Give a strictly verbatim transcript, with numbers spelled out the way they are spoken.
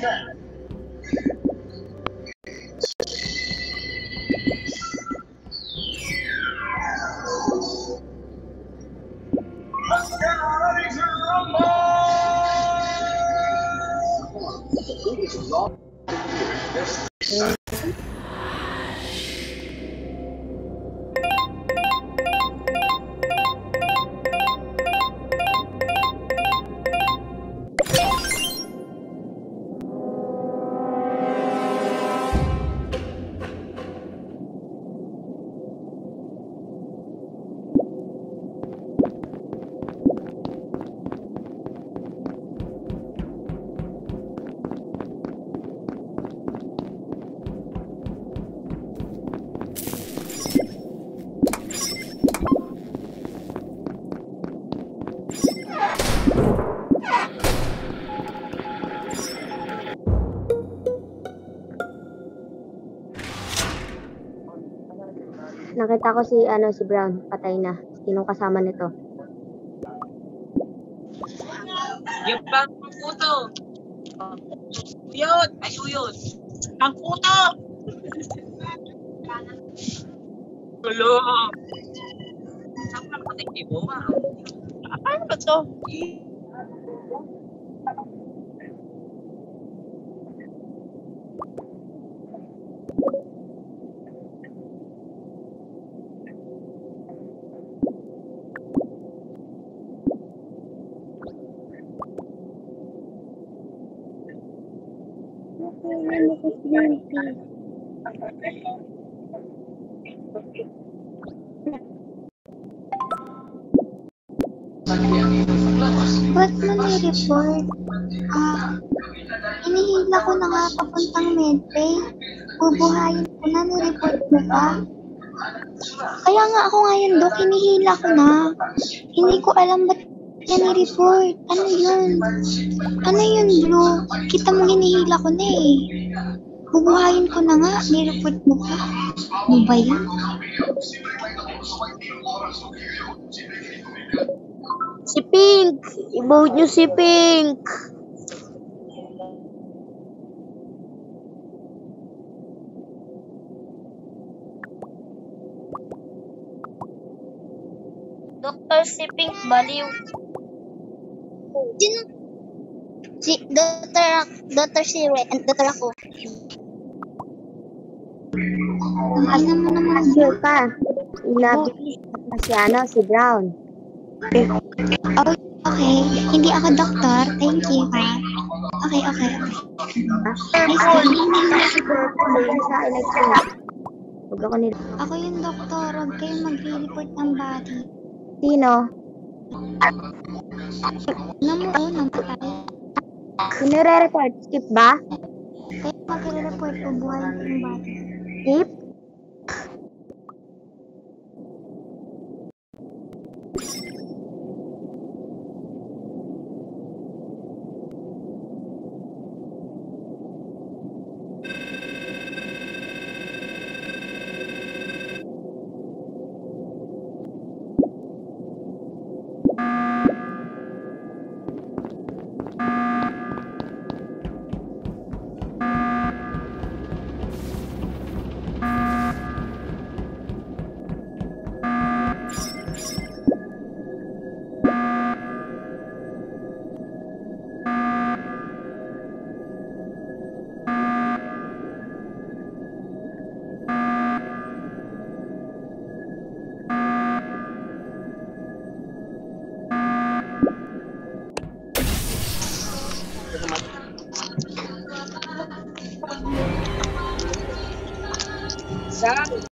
Nakita ko si ano si Brown, patay na. Sinong kasama nito? Yung bang puto. Uyod! Ay, uyod! Ang puto! Gulo! Saan ka nakatay mo? Paano ba ito? Ba't mo ni-report? Ah, hinihila ko na nga papuntang medbay. Bubuhayin ko na, ni-report mo pa. Kaya nga ako ngayon, Dok, hinihila ko na. Hindi ko alam ba't yan ni-report. Ano yun? Ano yun, Blue? Kita mo hinihila ko na eh. Bubuhayin ko na nga, ni-report mo pa. Ano ba yan? Si Pink! I-vote nyo si Pink! Doktor si Pink baliw. Sino? Si Doktor Doktor si Red and Doktor ako. Ano mo naman Sure ka. Ilabi na si ano, si Brown. Oh, okay. Hindi ako doktor. Thank you, ha. Okay, okay, okay. Nice Ako, to hindi na si Brown sa election. Huwag ako nila. Ako yung doktor. Huwag kayong magre-report ng body. Sino? Ano mo, oh, namatay. Sino re-report? Skip ba? Kayo magre-report kung buhay yung body. Skip? Sa